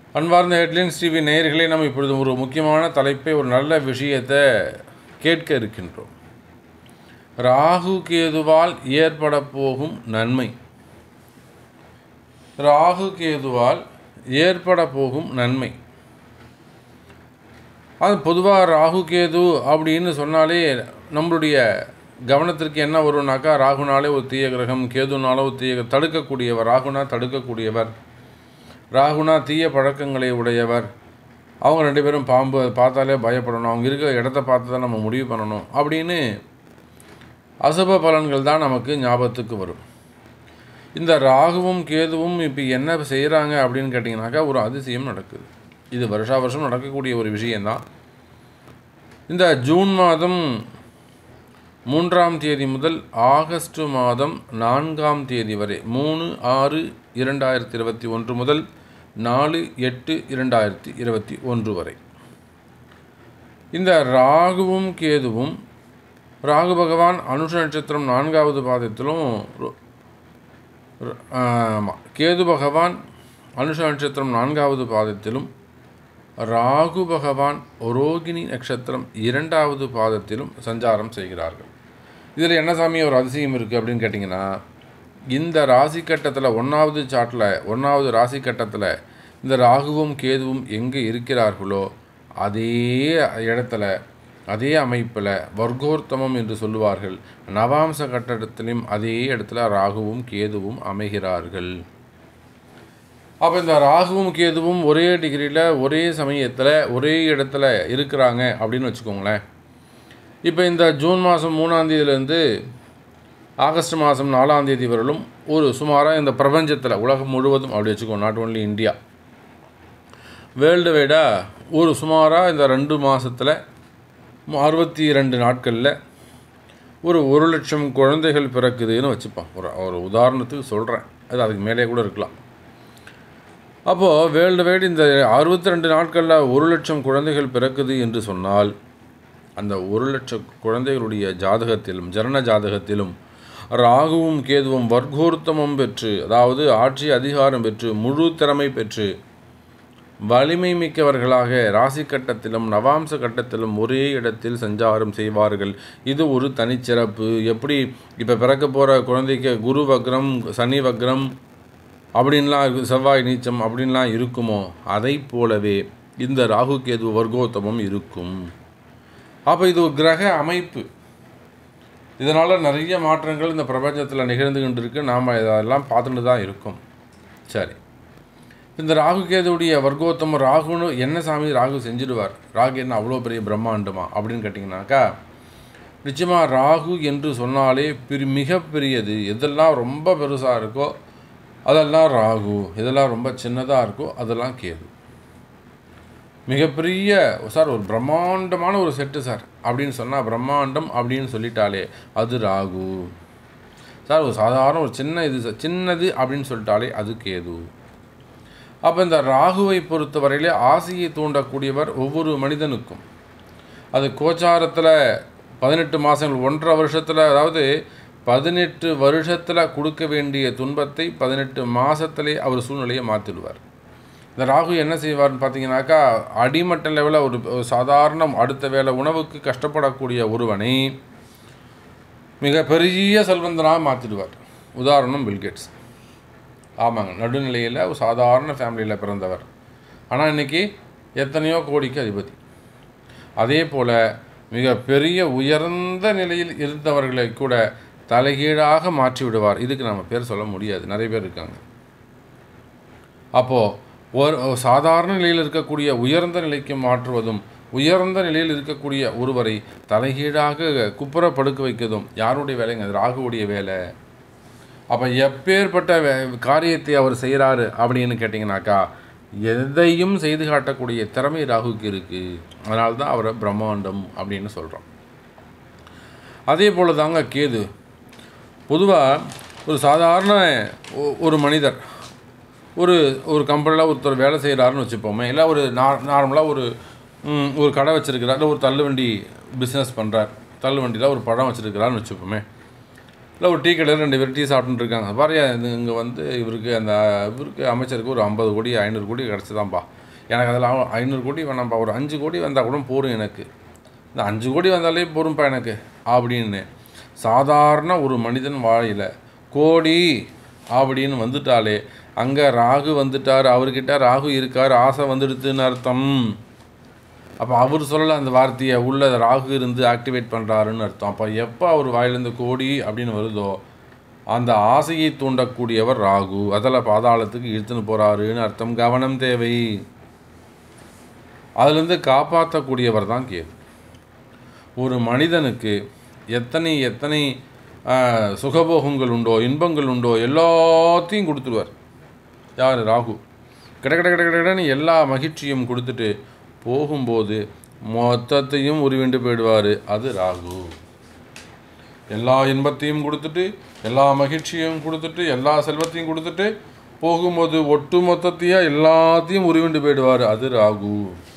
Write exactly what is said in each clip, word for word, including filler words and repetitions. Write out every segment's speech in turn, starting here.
அன்பார்ந்த headlines TV நேயர்களே, நம்ம இப்பொழுது ஒரு முக்கியமான தலைப்பை, ஒரு நல்ல விஷயத்தை கேட்க இருக்கின்றோம். ராகு கேதுவால் ஏற்பட போகும் நன்மை. ராகு கேதுவால் ஏற்பட போகும் நன்மை. அது பொதுவாக ராகு கேது அப்படின்னு சொன்னாலே நம்மளுடைய கவனத்திற்கு என்ன வரும்னாக்கா, ராகுனாலே ஒரு தீய கிரகம், கேதுனாலே ஒரு தீய தடுக்கக்கூடியவர். ராகுனா தடுக்கக்கூடியவர், ராகுனா தீய பழக்கங்களை உடையவர். அவங்க ரெண்டு பேரும் பாம்பு பார்த்தாலே பயப்படணும், அவங்க இருக்கிற இடத்த பார்த்து தான் நம்ம முடிவு பண்ணணும் அப்படின்னு அசுப பலன்கள் தான் நமக்கு ஞாபகத்துக்கு வரும். இந்த ராகுவும் கேதுவும் இப்போ என்ன செய்கிறாங்க அப்படின்னு கேட்டிங்கனாக்கா, ஒரு அதிசயம் நடக்குது. இது வருஷா வருஷம் நடக்கக்கூடிய ஒரு விஷயந்தான். இந்த ஜூன் மாதம் மூன்றாம் தேதி முதல் ஆகஸ்ட் மாதம் நான்காம் தேதி வரை, மூணு ஆறு இரண்டாயிரத்தி இருபத்தி ஒன்று முதல் நாலு எட்டு இரண்டாயிரத்தி இருபத்தி ஒன்று வரை இந்த ராகுவும் கேதுவும், ராகு பகவான் அனுஷ நட்சத்திரம் நான்காவது பாதத்திலும், ஆமாம் கேது பகவான் அனுஷ நட்சத்திரம் நான்காவது பாதத்திலும், ராகு பகவான் ரோகிணி நட்சத்திரம் இரண்டாவது பாதத்திலும் சஞ்சாரம் செய்கிறார்கள். இதில் என்ன சாமி ஒரு அதிசயம் இருக்குது அப்படின்னு கேட்டிங்கன்னா, இந்த ராசி கட்டத்தில் ஒன்றாவது சாட்டில் ஒன்றாவது ராசி கட்டத்தில் இந்த ராகுவும் கேதுவும் எங்கே இருக்கிறார்களோ அதே இடத்துல, அதே அமைப்பில் வர்க்கோர்த்தமம் என்று சொல்லுவார்கள். நவாம்ச கட்டத்திலும் அதே இடத்துல ராகுவும் கேதுவும் அமைகிறார்கள். அப்போ இந்த ராகுவும் கேதுவும் ஒரே டிகிரியில் ஒரே சமயத்தில் ஒரே இடத்துல இருக்கிறாங்க அப்படின்னு வச்சுக்கோங்களேன். இப்போ இந்த ஜூன் மாதம் மூணாம் தேதியிலேருந்து ஆகஸ்ட் மாதம் நாலாம் தேதி வரலும் ஒரு சுமாராக இந்த பிரபஞ்சத்தில் உலகம் முழுவதும் அப்படி வச்சுக்கோங்க, நாட் ஓன்லி இந்தியா, வேர்ல்டு வைடாக ஒரு சுமாராக இந்த ரெண்டு மாதத்தில் அறுபத்தி ரெண்டு நாட்களில் ஒரு ஒரு லட்சம் குழந்தைகள் பிறக்குதுன்னு வச்சுப்பான். ஒரு ஒரு உதாரணத்துக்கு சொல்கிறேன், அது அதுக்கு மேலே கூட இருக்கலாம். அப்போது வேர்ல்டு வைடு இந்த அறுபத்தி ரெண்டு நாட்களில் ஒரு லட்சம் குழந்தைகள் பிறக்குது என்று சொன்னால், அந்த ஒரு லட்சம் குழந்தைகளுடைய ஜாதகத்திலும் ஜனன ஜாதகத்திலும் ராகுவும் கேதுவும் வர்க்கோர்த்தமம் பெற்று, அதாவது ஆட்சி அதிகாரம் பெற்று, முழு திறமை பெற்று, வலிமை மிக்கவர்களாக ராசி கட்டத்திலும் நவாம்ச கட்டத்திலும் ஒரே இடத்தில் சஞ்சாரம் செய்வார்கள். இது ஒரு தனிச்சிறப்பு. எப்படி இப்போ பிறக்க போகிற குழந்தைக்கு குரு வக்ரம், சனி வக்ரம் அப்படின்லாம், செவ்வாய் நீச்சம் அப்படின்லாம் இருக்குமோ, அதை போலவே இந்த ராகு கேது வர்க்கோத்தமம் இருக்கும். அப்போ இது ஒரு கிரக அமைப்பு. இதனால் நிறைய மாற்றங்கள் இந்த பிரபஞ்சத்தில் நிகழ்ந்துகிட்டு இருக்கு. நாம் இதெல்லாம் பார்த்துட்டு தான் இருக்கோம். சரி, இந்த ராகு கேதுவுடைய வர்க்கோத்தமம், ராகுன்னு என்ன சாமி ராகு செஞ்சிடுவார், ராகு என்ன அவ்வளோ பெரிய பிரம்மாண்டமா அப்படின்னு கேட்டிங்கனாக்கா, நிச்சயமாக ராகு என்று சொன்னாலே பெரு மிகப்பெரியது. எதெல்லாம் ரொம்ப பெருசாக இருக்கோ அதெல்லாம் ராகு, இதெல்லாம் ரொம்ப சின்னதாக இருக்கோ அதெல்லாம் கேது. மிகப்பெரிய சார் ஒரு பிரம்மாண்டமான ஒரு செட்டு சார் அப்படின்னு சொன்னால், பிரம்மாண்டம் அப்படின்னு சொல்லிட்டாலே அது ராகு. சார் ஒரு சாதாரண ஒரு சின்ன இது சார் சின்னது அப்படின்னு சொல்லிட்டாலே அது கேது. அப்போ இந்த ராகுவை பொறுத்தவரையிலே ஆசையை தூண்டக்கூடியவர் ஒவ்வொரு மனிதனுக்கும். அது கோச்சாரத்தில் பதினெட்டு மாதங்கள் ஒன்றரை வருஷத்தில், அதாவது பதினெட்டு வருஷத்தில் கொடுக்க வேண்டிய துன்பத்தை பதினெட்டு மாதத்திலே அவர் சூழ்நிலையை மாற்றிடுவார். இந்த ராகு என்ன செய்வார்னு பார்த்தீங்கன்னாக்கா, அடிமட்ட லெவலில் ஒரு சாதாரண அடுத்த வேளை உணவுக்கு கஷ்டப்படக்கூடிய ஒருவனை மிகப்பெரிய செல்வந்தனாக மாற்றிடுவார். உதாரணம் பில்கேட்ஸ். ஆமாங்க, நடுநிலையில் ஒரு சாதாரண ஃபேமிலியில் பிறந்தவர், ஆனால் இன்றைக்கி எத்தனையோ கோடிக்கு அதிபதி. அதே போல் மிகப்பெரிய உயர்ந்த நிலையில் இருந்தவர்களை கூட தலைகீழாக மாற்றி விடுவார். இதுக்கு நம்ம பேர் சொல்ல முடியாது, நிறைய பேர் இருக்காங்க. அப்போது ஒரு சாதாரண நிலையில் இருக்கக்கூடிய உயர்ந்த நிலைக்கு மாற்றுவதும், உயர்ந்த நிலையில் இருக்கக்கூடிய ஒருவரை தலைகீழாக குப்புற படுக்க வைக்கிறதும் யாருடைய வேலைங்க? அது ராகுவுடைய வேலை. அப்போ எப்பேற்பட்ட காரியத்தை அவர் செய்கிறாரு அப்படின்னு கேட்டிங்கனாக்கா, எதையும் செய்து காட்டக்கூடிய திறமை ராகுக்கு இருக்குது. அதனால தான் அவரை பிரம்மாண்டம் அப்படின்னு சொல்கிறோம். அதே போல் தாங்க கேது. பொதுவாக ஒரு சாதாரண ஒரு மனிதர் ஒரு ஒரு கம்பெனியில் ஒருத்தர் வேலை செய்கிறாருன்னு வச்சுப்போமே, இல்லை ஒரு நார் நார்மலாக ஒரு ஒரு கடை வச்சுருக்கிறார், இல்லை ஒரு தள்ளுவண்டி பிஸ்னஸ் பண்ணுறார், தள்ளுவண்டியில் ஒரு பழம் வச்சுருக்கிறாருன்னு வச்சுப்போமே, இல்லை ஒரு டீ கடையில் ரெண்டு பேர் டீ சாப்பிட்டுட்டு இருக்காங்க. பாரு, இங்கே வந்து இவருக்கு அந்த இவருக்கு அமைச்சருக்கு ஒரு ஐம்பது கோடி ஐநூறு கோடி கிடச்சிதான்ப்பா எனக்கு அதில் ஐநூறு கோடி வேணாம்ப்பா, ஒரு அஞ்சு கோடி வந்தால் கூட போரும், எனக்கு இந்த அஞ்சு கோடி வந்தாலே போரும்ப்பா எனக்கு அப்படின்னு சாதாரண ஒரு மனிதன் வாழையில் கோடி அப்படின்னு வந்துட்டாலே அங்கே ராகு வந்துட்டார், அவர்கிட்ட ராகு இருக்கார், ஆசை வந்துடுதுன்னு அர்த்தம். அப்போ அவர் சொல்லலை அந்த வார்த்தையை, உள்ள ராகு இருந்து ஆக்டிவேட் பண்ணுறாருன்னு அர்த்தம். அப்போ எப்போ அவர் வாயிலேருந்து கோடி அப்படின்னு வருதோ அந்த ஆசையை தூண்டக்கூடியவர் ராகு, அதில் பாதாளத்துக்கு இழுத்துன்னு போகிறாருன்னு அர்த்தம். கவனம் தேவை. அதுலேருந்து காப்பாற்றக்கூடியவர் தான் கேது. ஒரு மனிதனுக்கு எத்தனை எத்தனை சுகபோகங்கள் உண்டோ, இன்பங்கள் உண்டோ, எல்லாத்தையும் கொடுத்துருவார். யார்? ராகு. கிட கிட கிட கிடன்னு எல்லா மகிழ்ச்சியும் கொடுத்துட்டு போகும்போது மொத்தத்தையும் உருவிண்டு போயிடுவார். அது ராகு. எல்லா இன்பத்தையும் கொடுத்துட்டு, எல்லா மகிழ்ச்சியும் கொடுத்துட்டு, எல்லா செல்வத்தையும் கொடுத்துட்டு போகும்போது ஒட்டு மொத்தத்தையாக எல்லாத்தையும் உருவிண்டு போயிடுவார். அது ராகு.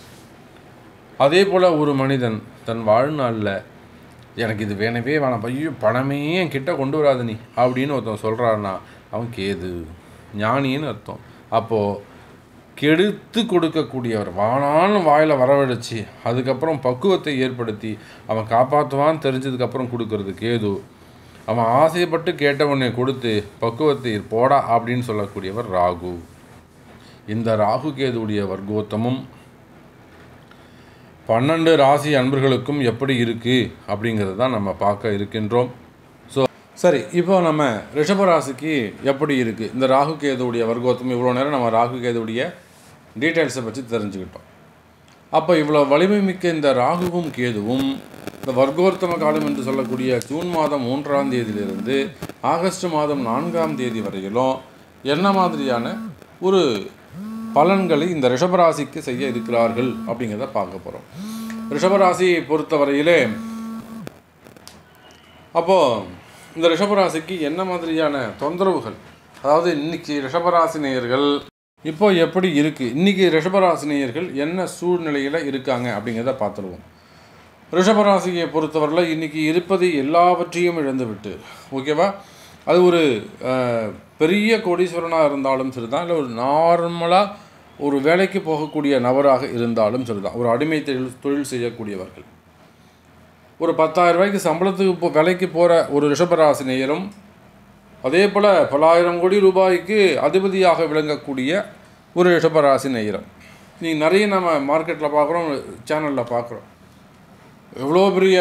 அதே போல் ஒரு மனிதன் தன் வாழ்நாளில் எனக்கு இது வேணவே வேணாம், ஐயோ பணமே என் கிட்ட கொண்டு வராது நீ அப்படின்னு ஒருத்தன் சொல்கிறான்னா அவன் கேது, ஞானின்னு அர்த்தம். அப்போது கெடுத்து கொடுக்கக்கூடியவர், வானான்னு வாயில் வரவழைச்சி அதுக்கப்புறம் பக்குவத்தை ஏற்படுத்தி அவன் காப்பாற்றுவான்னு தெரிஞ்சதுக்கப்புறம் கொடுக்கறது கேது. அவன் ஆசைப்பட்டு கேட்டவனை கொடுத்து பக்குவத்தை போடா அப்படின்னு சொல்லக்கூடியவர் ராகு. இந்த ராகு கேதுடைய வர்க்கோத்தமும் பன்னெண்டு ராசி அன்பர்களுக்கும் எப்படி இருக்குது அப்படிங்கிறது தான் நம்ம பார்க்க இருக்கின்றோம். ஸோ சரி, இப்போ நம்ம ரிஷபராசிக்கு எப்படி இருக்குது இந்த ராகு கேதுடைய வர்க்கோத்தம்? இவ்வளோ நேரம் நம்ம ராகு கேதுடைய டீட்டெயில்ஸை பற்றி தெரிஞ்சுக்கிட்டோம். அப்போ இவ்வளோ வலிமை மிக்க இந்த ராகுவும் கேதுவும் இந்த வர்க்கோத்தம காலம் என்று சொல்லக்கூடிய ஜூன் மாதம் மூன்றாம் தேதியிலிருந்து ஆகஸ்ட் மாதம் நான்காம் தேதி வரையிலும் என்ன மாதிரியான ஒரு பலன்களை இந்த ரிஷபராசிக்கு செய்ய இருக்கிறார்கள் அப்படிங்கிறத பார்க்க போகிறோம். ரிஷபராசியை பொறுத்தவரையிலே அப்போது இந்த ரிஷபராசிக்கு என்ன மாதிரியான தொந்தரவுகள், அதாவது இன்றைக்கி ரிஷபராசினியர்கள் இப்போ எப்படி இருக்குது, இன்றைக்கி ரிஷபராசினியர்கள் என்ன சூழ்நிலையில் இருக்காங்க அப்படிங்கிறத பார்த்துருவோம். ரிஷபராசியை பொறுத்தவரையில் இன்றைக்கி இருப்பது எல்லாவற்றையும் இழந்துவிட்டு, ஓகேவா, அது ஒரு பெரிய கோடீஸ்வரனாக இருந்தாலும் சரி தான், இல்லை ஒரு நார்மலாக ஒரு வேலைக்கு போகக்கூடிய நபராக இருந்தாலும் சரி தான், ஒரு அடிமை தொழில் தொழில் செய்யக்கூடியவர்கள், ஒரு பத்தாயிரம் ரூபாய்க்கு சம்பளத்துக்கு இப்போ வேலைக்கு போகிற ஒரு ரிஷபராசினியரும் அதே போல் பல்லாயிரம் கோடி ரூபாய்க்கு அதிபதியாக விளங்கக்கூடிய ஒரு ரிஷபராசி நேயரம். நீங்கள் நிறைய நம்ம மார்க்கெட்டில் பார்க்குறோம், சேனலில் பார்க்குறோம். எவ்வளோ பெரிய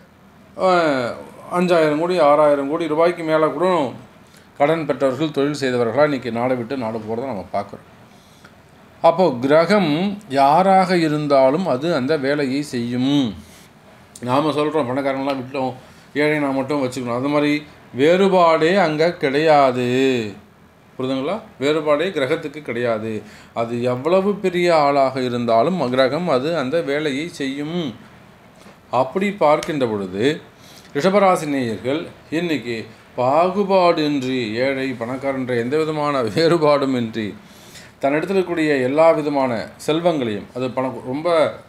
அஞ்சாயிரம் கோடி ஆறாயிரம் கோடி ரூபாய்க்கு மேலே கூட கடன் பெற்றவர்கள், தொழில் செய்தவர்களாக இன்றைக்கி நாடை விட்டு நாடு போகிறத நம்ம பார்க்குறோம். அப்போது கிரகம் யாராக இருந்தாலும் அது அந்த வேலையை செய்யும். நாம் சொல்கிறோம் பணக்காரங்களாம் விட்டோம், ஏழை நான் மட்டும் வச்சுக்கணும், அது மாதிரி வேறுபாடே அங்கே கிடையாது. புரிதுங்களா? வேறுபாடே கிரகத்துக்கு கிடையாது. அது எவ்வளவு பெரிய ஆளாக இருந்தாலும் கிரகம் அது அந்த வேலையை செய்யும். அப்படி பார்க்கின்ற பொழுது ரிஷபராசி நேயர்கள் இன்றைக்கி பாகுபாடின்றி, ஏழை பணக்காரன்ற எந்த விதமான வேறுபாடும் இன்றி தன்னிடத்தில் இருக்கக்கூடிய எல்லா விதமான செல்வங்களையும், அது பணம் ரொம்ப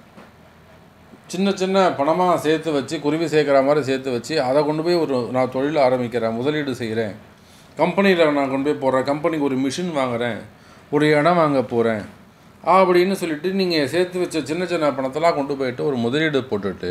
சின்ன சின்ன பணமாக சேர்த்து வச்சு, குருவி சேர்க்குற மாதிரி சேர்த்து வச்சு அதை கொண்டு போய் ஒரு நான் தொழில் ஆரம்பிக்கிறேன், முதலீடு செய்கிறேன், கம்பெனியில் நான் கொண்டு போய் போடுறேன், கம்பெனிக்கு ஒரு மிஷின் வாங்குகிறேன், ஒரு இடம் வாங்க போகிறேன் அப்படின்னு சொல்லிட்டு நீங்கள் சேர்த்து வச்ச சின்ன சின்ன பணத்தெல்லாம் கொண்டு போயிட்டு ஒரு முதலீடு போட்டுட்டு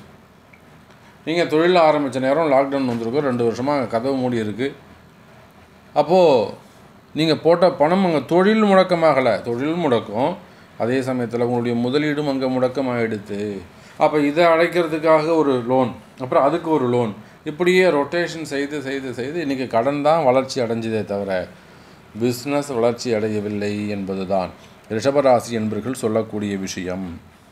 நீங்கள் தொழில் ஆரம்பித்த நேரம் லாக்டவுன் வந்திருக்கும், ரெண்டு வருஷமாக கதவு மூடி இருக்குது. அப்போது நீங்கள் போட்ட பணம் அங்கே தொழில் முடக்கமாகலை, தொழில் முடக்கம், அதே சமயத்தில் உங்களுடைய முதலீடும் அங்கே முடக்கமாகிடுது. அப்போ இதை அடைக்கிறதுக்காக ஒரு லோன், அப்புறம் அதுக்கு ஒரு லோன், இப்படியே ரொட்டேஷன் செய்து செய்து செய்து இன்றைக்கி கடன் தான் வளர்ச்சி அடைஞ்சதே தவிர பிஸ்னஸ் வளர்ச்சி அடையவில்லை என்பது தான் ரிஷபராசி என்பர்கள் சொல்லக்கூடிய விஷயம்.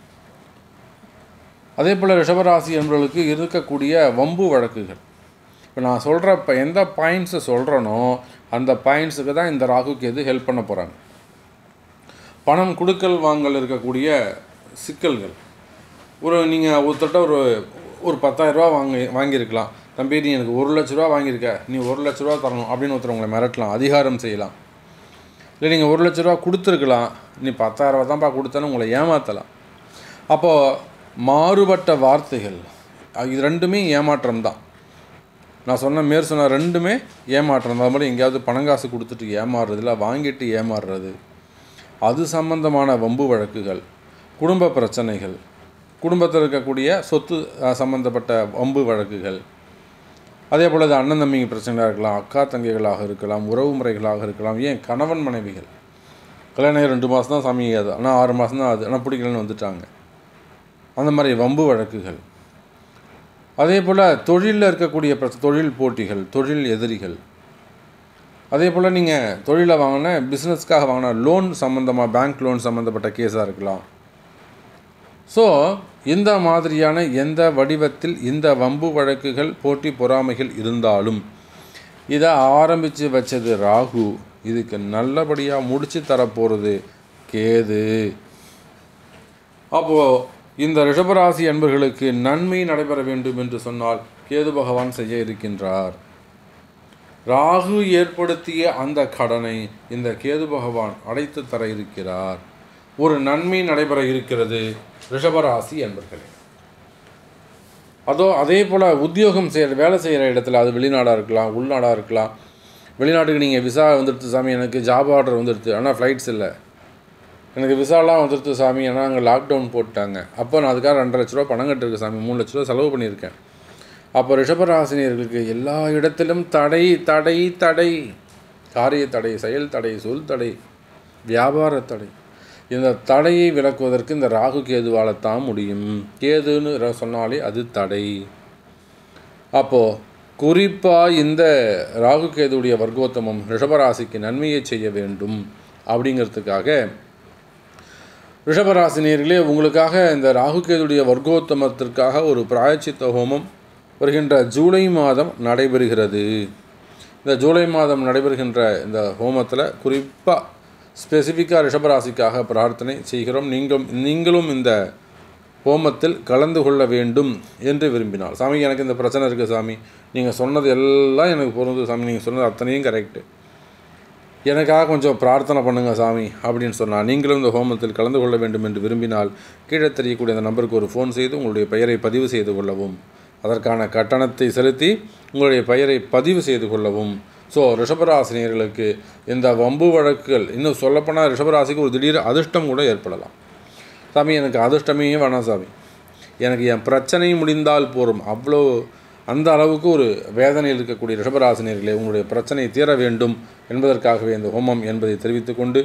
அதே போல் ரிஷபராசி என்பவர்களுக்கு இருக்கக்கூடிய வம்பு வழக்குகள், இப்போ நான் சொல்கிற இப்போ எந்த பாயிண்ட்ஸை சொல்கிறேனோ அந்த பாயிண்ட்ஸுக்கு தான் இந்த ராகு கேது ஹெல்ப் பண்ண போகிறாங்க. பணம் கொடுக்கல் வாங்கல் இருக்கக்கூடிய சிக்கல்கள், ஒரு நீங்கள் ஒருத்தட்ட ஒரு ஒரு பத்தாயிரரூபா வாங்கி வாங்கியிருக்கலாம், தம்பி நீ எனக்கு ஒரு லட்ச ரூபா வாங்கியிருக்க, நீ ஒரு லட்ச ரூபா தரணும் அப்படின்னு ஒருத்தர் உங்களை மிரட்டலாம், அதிகாரம் செய்யலாம். இல்லை நீங்கள் ஒரு லட்ச ரூபா கொடுத்துருக்கலாம், நீ பத்தாயிரரூபா தான்ப்பா கொடுத்தேன்னு உங்களை ஏமாற்றலாம். அப்போது மாறுபட்ட வார்த்தைகள், இது ரெண்டுமே ஏமாற்றம் தான். நான் சொன்ன மேற் சொன்ன ரெண்டுமே ஏமாற்றம் தான். அது மாதிரி எங்கேயாவது பணங்காசு கொடுத்துட்டு ஏமாறுறது, இல்லை வாங்கிட்டு ஏமாறுறது, அது சம்பந்தமான வம்பு வழக்குகள், குடும்ப பிரச்சனைகள், குடும்பத்தில் இருக்கக்கூடிய சொத்து சம்பந்தப்பட்ட வம்பு வழக்குகள், அதே போல் அது அண்ணன் தம்பிங்க பிரச்சனைகளாக இருக்கலாம், அக்கா தங்கைகளாக இருக்கலாம், உறவு முறைகளாக இருக்கலாம், ஏன் கணவன் மனைவிகள். கல்யாணம் ரெண்டு மாதம் தான் சாமி அது, ஆனால் ஆறு மாதம் தான் அது, ஆனால் பிடிக்கலன்னு வந்துட்டாங்க. அந்த மாதிரி வம்பு வழக்குகள். அதே போல் தொழிலில் இருக்கக்கூடிய பிரச்சனை, தொழில் போட்டிகள், தொழில் எதிரிகள். அதே போல் நீங்கள் தொழிலை வாங்கின பிஸ்னஸ்க்காக வாங்கின லோன் சம்மந்தமாக, பேங்க் லோன் சம்மந்தப்பட்ட கேஸாக இருக்கலாம். ஸோ இந்த மாதிரியான எந்த வடிவத்தில் இந்த வம்பு வழக்குகள், போட்டி பொறாமைகள் இருந்தாலும் இதை ஆரம்பித்து வச்சது ராகு, இதுக்கு நல்லபடியாக முடித்து தரப்போகிறது கேது. அப்போது இந்த ரிஷபராசி அன்பர்களுக்கு நன்மை நடைபெற வேண்டும் என்று சொன்னால் கேது பகவான் செய்ய இருக்கின்றார். ராகு ஏற்படுத்திய அந்த கடனை இந்த கேது பகவான் அடைத்து தர இருக்கிறார். ஒரு நன்மை நடைபெற இருக்கிறது ரிஷபராசி அன்பர்களே. அதோ அதே போல் உத்தியோகம் செய்கிற, வேலை செய்கிற இடத்துல, அது வெளிநாடாக இருக்கலாம், உள்நாடாக இருக்கலாம். வெளிநாட்டுக்கு நீங்கள் விசா வந்துடுது சாமி, எனக்கு ஜாப் ஆர்டர் வந்துடுது, ஆனால் ஃப்ளைட்ஸ் இல்லை, எனக்கு விசாலாம் வந்துடுது சாமி, ஆனால் அங்கே லாக்டவுன் போட்டாங்க, அப்போ நான் அதுக்காக ரெண்டரை லட்ச ரூபா பணம் கட்டிருக்கேன் சாமி, மூணு லட்ச ரூபா செலவு பண்ணியிருக்கேன். அப்போ ரிஷபராசினியர்களுக்கு எல்லா இடத்திலும் தடை தடை தடை, காரிய தடை, செயல் தடை, சொல் தடை, வியாபார தடை. இந்த தடையை விளக்குவதற்கு இந்த ராகு கேதுவால் தான் முடியும். கேதுன்னு சொன்னாலே அது தடை. அப்போது குறிப்பாக இந்த ராகு கேதுடைய வர்க்கோத்தமம் ரிஷபராசிக்கு நன்மையை செய்ய வேண்டும் அப்படிங்கிறதுக்காக ரிஷபராசினியர்களே உங்களுக்காக இந்த ராகு கேதுடைய வர்க்கோத்தமத்திற்காக ஒரு பிராயச்சித்த ஹோமம் வருகின்ற ஜூலை மாதம் நடைபெறுகிறது. இந்த ஜூலை மாதம் நடைபெறுகின்ற இந்த ஹோமத்தில் குறிப்பாக ஸ்பெசிஃபிக்காக ரிஷபராசிக்காக பிரார்த்தனை செய்கிறோம். நீங்களும் நீங்களும் இந்த ஹோமத்தில் கலந்து கொள்ள வேண்டும் என்று விரும்பினால், சாமி எனக்கு இந்த பிரச்சனை இருக்குது சாமி, நீங்கள் சொன்னது எல்லாம் எனக்கு பொருந்தது சாமி, நீங்கள் சொன்னது அத்தனையும் கரெக்டு, எனக்காக கொஞ்சம் பிரார்த்தனை பண்ணுங்கள் சாமி அப்படின்னு சொன்னால், நீங்களும் இந்த ஹோமத்தில் கலந்து கொள்ள வேண்டும் என்று விரும்பினால் கீழே தெரியக்கூடிய அந்த நம்பருக்கு ஒரு ஃபோன் செய்து உங்களுடைய பெயரை பதிவு செய்து கொள்ளவும், அதற்கான கட்டணத்தை செலுத்தி உங்களுடைய பெயரை பதிவு செய்து கொள்ளவும். ஸோ ரிஷபராசினியர்களுக்கு இந்த வம்பு வழக்குகள், இன்னும் சொல்லப்போனால் ரிஷபராசிக்கு ஒரு திடீர் அதிர்ஷ்டம் கூட ஏற்படலாம். சாமி எனக்கு அதிர்ஷ்டமே வேணாம் சாமி, எனக்கு என் பிரச்சனை முடிந்தால் போரும், அவ்வளோ அந்த அளவுக்கு ஒரு வேதனையில் இருக்கக்கூடிய ரிஷபராசினியர்களே உங்களுடைய பிரச்சனை தீர வேண்டும் என்பதற்காகவே இந்த ஹோமம் என்பதை தெரிவித்துக்கொண்டு,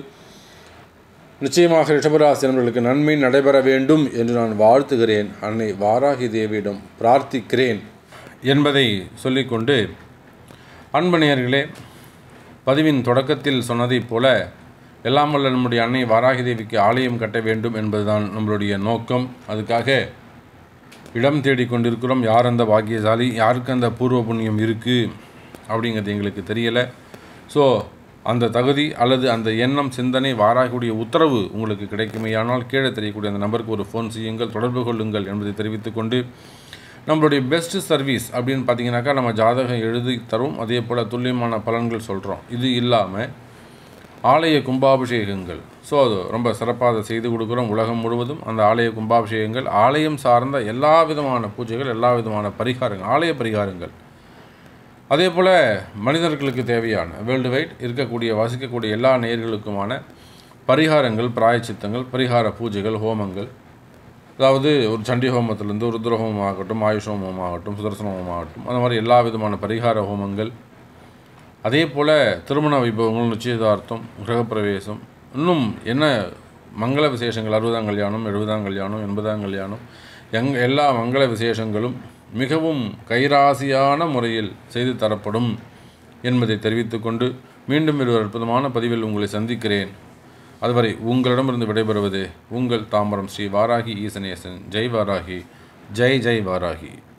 நிச்சயமாக ரிஷபராசினியர்களுக்கு நன்மை நடைபெற வேண்டும் என்று நான் வாழ்த்துகிறேன், அன்னை வாராகி தேவியிடம் பிரார்த்திக்கிறேன் என்பதை சொல்லிக்கொண்டு, அன்பணியர்களே பதிவின் தொடக்கத்தில் சொன்னதைப் போல எல்லாம் வல்ல நம்முடைய அன்னை வாராகி தேவிக்கு ஆலயம் கட்ட வேண்டும் என்பதுதான் நம்மளுடைய நோக்கம். அதுக்காக இடம் தேடி கொண்டிருக்கிறோம். யார் அந்த பாக்கியசாலி, யாருக்கு அந்த பூர்வ புண்ணியம் இருக்குது அப்படிங்கிறது எங்களுக்கு தெரியலை. ஸோ அந்த தகுதி அல்லது அந்த எண்ணம், சிந்தனை, வாராகியுடைய உத்தரவு உங்களுக்கு கிடைக்குமேயானால் கீழே தெரியக்கூடிய அந்த நம்பருக்கு ஒரு ஃபோன் செய்யுங்கள், தொடர்பு கொள்ளுங்கள் என்பதை தெரிவித்துக்கொண்டு, நம்மளுடைய பெஸ்ட் சர்வீஸ் அப்படின்னு பார்த்தீங்கன்னாக்கா நம்ம ஜாதகம் எழுதி தரும், அதே போல் துல்லியமான பலன்கள் சொல்கிறோம். இது இல்லாமல் ஆலய கும்பாபிஷேகங்கள், ஸோ அது ரொம்ப சிறப்பாக அதை செய்து கொடுக்குறோம். உலகம் முழுவதும் அந்த ஆலய கும்பாபிஷேகங்கள், ஆலயம் சார்ந்த எல்லா விதமான பூஜைகள், எல்லா விதமான பரிகாரங்கள், ஆலய பரிகாரங்கள், அதே போல் மனிதர்களுக்கு தேவையான வேர்ல்டு வைட் இருக்கக்கூடிய வசிக்கக்கூடிய எல்லா நேயர்களுக்குமான பரிகாரங்கள், பிராயச்சித்தங்கள், பரிகார பூஜைகள், ஹோமங்கள், அதாவது ஒரு சண்டி ஹோமத்திலேருந்து ஒரு ருத்ர ஹோமம் ஆகட்டும், ஆயுஷ் ஹோமம் ஆகட்டும், சுதர்சன ஹோமம் ஆகட்டும், அந்த மாதிரி எல்லா விதமான பரிகார ஹோமங்கள், அதே போல் திருமண வைபவங்கள், நிச்சயதார்த்தம், கிரகப்பிரவேசம், இன்னும் என்ன மங்கள விசேஷங்கள், அறுபதாம் கல்யாணம், எழுபதாம் கல்யாணம், எண்பதாம் கல்யாணம், எங் எல்லா மங்கள விசேஷங்களும் மிகவும் கைராசியான முறையில் செய்து தரப்படும் என்பதை தெரிவித்துக்கொண்டு, மீண்டும் ஒரு அற்புதமான பதிவில் உங்களை சந்திக்கிறேன். அதுவரை உங்களிடமிருந்து விடைபெறுவது உங்கள் தாம்பரம் ஸ்ரீ வாராகி ஈசனேசன். ஜெய் வாராகி, ஜெய் ஜெய் வாராகி.